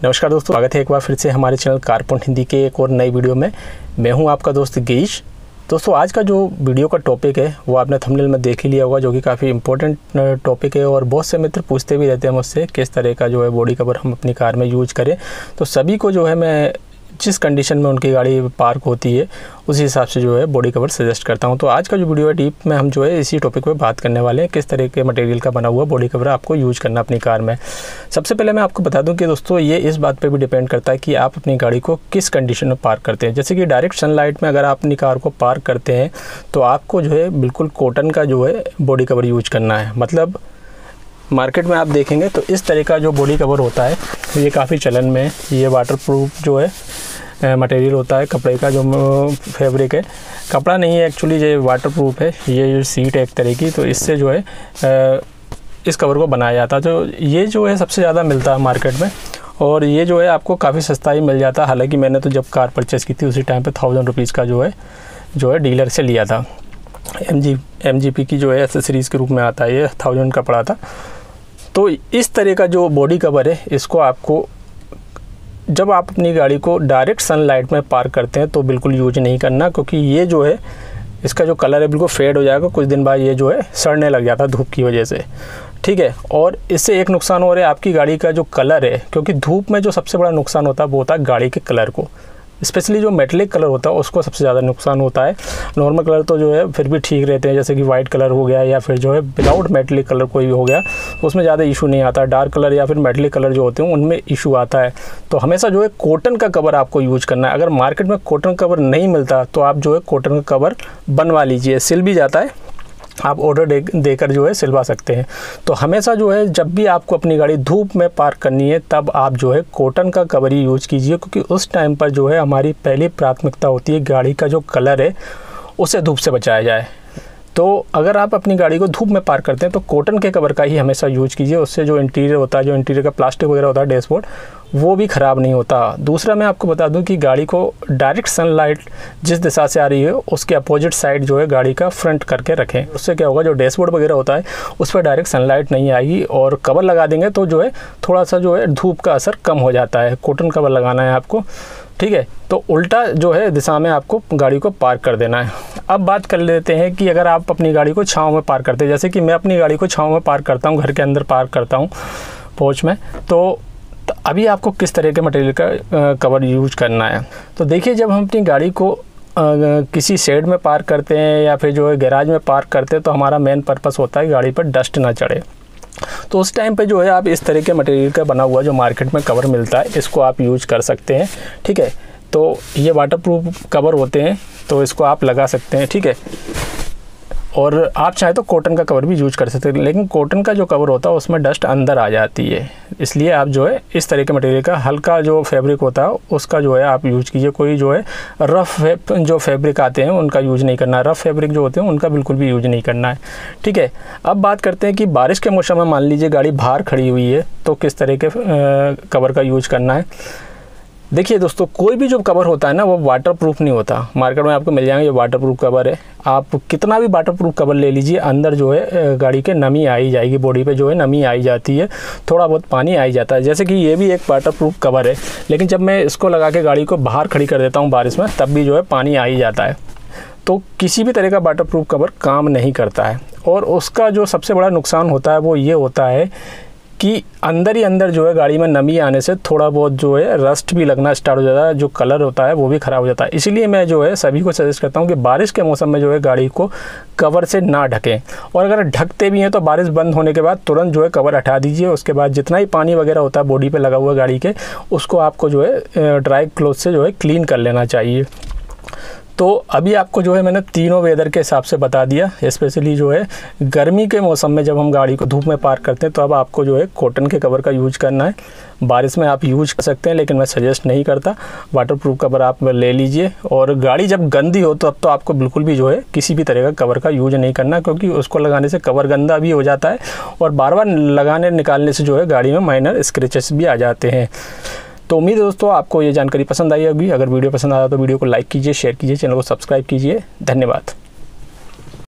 नमस्कार दोस्तों, स्वागत है एक बार फिर से हमारे चैनल कार पॉइंट हिंदी के एक और नई वीडियो में। मैं हूं आपका दोस्त गिरीश। दोस्तों, आज का जो वीडियो का टॉपिक है वो आपने थंबनेल में देख ही लिया होगा, जो कि काफ़ी इंपॉर्टेंट टॉपिक है और बहुत से मित्र पूछते भी रहते हैं मुझसे किस तरह का जो है बॉडी कवर हम अपनी कार में यूज करें। तो सभी को जो है मैं जिस कंडीशन में उनकी गाड़ी पार्क होती है उसी हिसाब से जो है बॉडी कवर सजेस्ट करता हूं। तो आज का जो वीडियो है डीप में हम जो है इसी टॉपिक पे बात करने वाले हैं, किस तरह के मटेरियल का बना हुआ बॉडी कवर आपको यूज करना अपनी कार में। सबसे पहले मैं आपको बता दूं कि दोस्तों ये इस बात पे भी डिपेंड करता है कि आप अपनी गाड़ी को किस कंडीशन में पार्क करते हैं। जैसे कि डायरेक्ट सनलाइट में अगर आप अपनी कार को पार्क करते हैं तो आपको जो है बिल्कुल कॉटन का जो है बॉडी कवर यूज करना है। मतलब मार्केट में आप देखेंगे तो इस तरह का जो बॉडी कवर होता है ये काफ़ी चलन में है। ये वाटरप्रूफ जो है मटेरियल होता है, कपड़े का जो फैब्रिक है, कपड़ा नहीं है एक्चुअली, ये वाटरप्रूफ है। ये जो सीट है एक तरह की, तो इससे जो है इस कवर को बनाया जाता है। तो ये जो है सबसे ज़्यादा मिलता है मार्केट में और ये जो है आपको काफ़ी सस्ता ही मिल जाता है। हालांकि मैंने तो जब कार परचेज़ की थी उसी टाइम पे 1000 रुपीज़ का जो है डीलर से लिया था। MGP की जो है एसेसरीज़ के रूप में आता है, ये 1000 का पड़ा था। तो इस तरह का जो बॉडी कवर है इसको आपको जब आप अपनी गाड़ी को डायरेक्ट सनलाइट में पार्क करते हैं तो बिल्कुल यूज नहीं करना, क्योंकि ये जो है इसका जो कलर है बिल्कुल फेड हो जाएगा। कुछ दिन बाद ये जो है सड़ने लग जाता है धूप की वजह से, ठीक है। और इससे एक नुकसान हो रहा है आपकी गाड़ी का जो कलर है, क्योंकि धूप में जो सबसे बड़ा नुकसान होता है वो होता है गाड़ी के कलर को, स्पेशली जो मेटेलिक कलर होता है उसको सबसे ज़्यादा नुकसान होता है। नॉर्मल कलर तो जो है फिर भी ठीक रहते हैं, जैसे कि वाइट कलर हो गया या फिर जो है विदाउट मेटेलिक कलर कोई भी हो गया तो उसमें ज़्यादा इशू नहीं आता। डार्क कलर या फिर मेटेलिक कलर जो होते हैं उनमें इशू आता है। तो हमेशा जो है कॉटन का कवर आपको यूज करना है। अगर मार्केट में कॉटन कवर नहीं मिलता तो आप जो है कॉटन का कवर बनवा लीजिए, सिल भी जाता है, आप ऑर्डर देकर जो है सिलवा सकते हैं। तो हमेशा जो है जब भी आपको अपनी गाड़ी धूप में पार्क करनी है तब आप जो है कॉटन का कवर ही यूज कीजिए, क्योंकि उस टाइम पर जो है हमारी पहली प्राथमिकता होती है गाड़ी का जो कलर है उसे धूप से बचाया जाए। तो अगर आप अपनी गाड़ी को धूप में पार्क करते हैं तो कॉटन के कवर का ही हमेशा यूज कीजिए। उससे जो इंटीरियर होता है, जो इंटीरियर का प्लास्टिक वगैरह होता है डैशबोर्ड, वो भी ख़राब नहीं होता। दूसरा मैं आपको बता दूं कि गाड़ी को डायरेक्ट सनलाइट जिस दिशा से आ रही है उसके अपोजिट साइड जो है गाड़ी का फ्रंट करके रखें। उससे क्या होगा, जो डैशबोर्ड वगैरह होता है उस पर डायरेक्ट सनलाइट नहीं आएगी और कवर लगा देंगे तो जो है थोड़ा सा जो है धूप का असर कम हो जाता है। कॉटन कवर लगाना है आपको, ठीक है। तो उल्टा जो है दिशा में आपको गाड़ी को पार्क कर देना है। अब बात कर लेते हैं कि अगर आप अपनी गाड़ी को छाँव में पार्क करते हैं, जैसे कि मैं अपनी गाड़ी को छाँव में पार्क करता हूँ, घर के अंदर पार्क करता हूँ पोर्च में, तो अभी आपको किस तरह के मटेरियल का कवर यूज करना है। तो देखिए, जब हम अपनी गाड़ी को किसी शेड में पार्क करते हैं या फिर जो है गैराज में पार्क करते हैं तो हमारा मेन पर्पस होता है गाड़ी पर डस्ट ना चढ़े। तो उस टाइम पे जो है आप इस तरह के मटेरियल का बना हुआ जो मार्केट में कवर मिलता है इसको आप यूज कर सकते हैं, ठीक है। तो ये वाटरप्रूफ कवर होते हैं तो इसको आप लगा सकते हैं, ठीक है। और आप चाहे तो कॉटन का कवर भी यूज कर सकते हैं, लेकिन कॉटन का जो कवर होता है उसमें डस्ट अंदर आ जाती है, इसलिए आप जो है इस तरह के मटेरियल का हल्का जो फैब्रिक होता है उसका जो है आप यूज कीजिए। कोई जो है रफ़ जो फैब्रिक आते हैं उनका यूज नहीं करना है, रफ़ फैब्रिक जो होते हैं उनका बिल्कुल भी यूज नहीं करना है, ठीक है। अब बात करते हैं कि बारिश के मौसम में मान लीजिए गाड़ी बाहर खड़ी हुई है तो किस तरह के कवर का यूज करना है। देखिए दोस्तों, कोई भी जो कवर होता है ना वो वाटरप्रूफ नहीं होता। मार्केट में आपको मिल जाएंगे ये वाटरप्रूफ कवर है, आप कितना भी वाटरप्रूफ कवर ले लीजिए, अंदर जो है गाड़ी के नमी आई जाएगी, बॉडी पे जो है नमी आई जाती है, थोड़ा बहुत पानी आई जाता है। जैसे कि ये भी एक वाटरप्रूफ कवर है, लेकिन जब मैं इसको लगा के गाड़ी को बाहर खड़ी कर देता हूँ बारिश में तब भी जो है पानी आ ही जाता है। तो किसी भी तरह का वाटरप्रूफ कवर काम नहीं करता है और उसका जो सबसे बड़ा नुकसान होता है वो ये होता है कि अंदर ही अंदर जो है गाड़ी में नमी आने से थोड़ा बहुत जो है रस्ट भी लगना स्टार्ट हो जाता है, जो कलर होता है वो भी ख़राब हो जाता है। इसीलिए मैं जो है सभी को सजेस्ट करता हूँ कि बारिश के मौसम में जो है गाड़ी को कवर से ना ढकें, और अगर ढकते भी हैं तो बारिश बंद होने के बाद तुरंत जो है कवर हटा दीजिए। उसके बाद जितना ही पानी वगैरह होता है बॉडी पर लगा हुआ गाड़ी के, उसको आपको जो है ड्राई क्लॉथ से जो है क्लीन कर लेना चाहिए। तो अभी आपको जो है मैंने तीनों वेदर के हिसाब से बता दिया। स्पेशली जो है गर्मी के मौसम में जब हम गाड़ी को धूप में पार्क करते हैं तो अब आपको जो है कॉटन के कवर का यूज करना है। बारिश में आप यूज कर सकते हैं लेकिन मैं सजेस्ट नहीं करता, वाटरप्रूफ कवर आप ले लीजिए। और गाड़ी जब गंदी हो तो अब तो आपको बिल्कुल भी जो है किसी भी तरह का कवर का यूज नहीं करना, क्योंकि उसको लगाने से कवर गंदा भी हो जाता है और बार बार लगाने निकालने से जो है गाड़ी में माइनर स्क्रैचेस भी आ जाते हैं। तो उम्मीद है दोस्तों आपको ये जानकारी पसंद आई होगी। अगर वीडियो पसंद आया तो वीडियो को लाइक कीजिए, शेयर कीजिए, चैनल को सब्सक्राइब कीजिए। धन्यवाद।